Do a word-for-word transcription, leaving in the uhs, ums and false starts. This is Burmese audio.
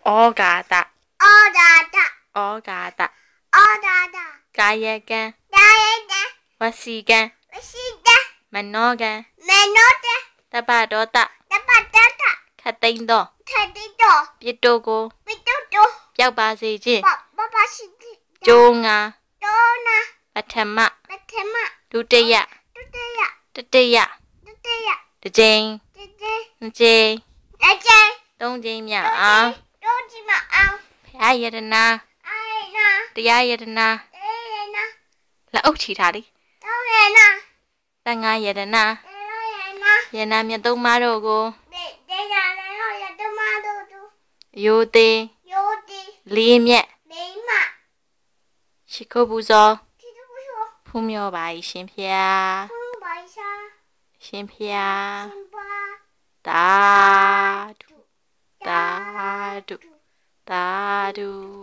ဩဃာတဩဒါတဩဃာတဩဒါတကာယကံဒါယတဝစီကံမရှိတမနောကံမနောတတပ္ပဒေါတတပတတခတ်သိမ်းသောထတိတောပြစ်တို့ကိုပိတုတောပျောက်ပါစေခြင်းပပပရှိတိကျိုးငါတောနာပထမပထမဒုတိယဒုတိယတတိယဒုတိယတစ်ကြိမ်တတိယနှစ်ကြိမ်လက်ကျဲသုံးကြိမ်မြောက်အောင်တို့ကြည့်မအောင်ဘုရားယတနာအိုင်နာတရားယတနာအေးနာလက်အုပ်ချီထားလိတော့ရနာသံဃာယတနာအေးရနာယနာမြတ်သုံးပါးတို့ကိုဒေဒေရလည်းဟောရတမတို့တို့အယိုသေးယောတီလေးမြတ်မိမရှိခိုးပူဇော်ဒီတို့ဘောဖူးမြော်ပါ၏ရှင်ဖျားဘုံပိုင်စာရှင်ဖျားရှင်ပါသာဓုသာဓုသာဓု